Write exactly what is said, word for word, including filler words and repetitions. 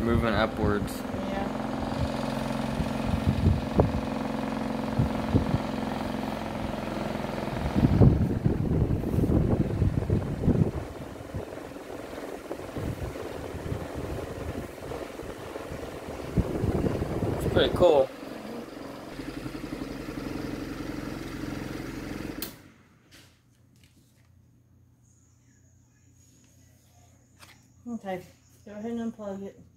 moving upwards. Yeah. It's pretty cool. Okay, go ahead and unplug it.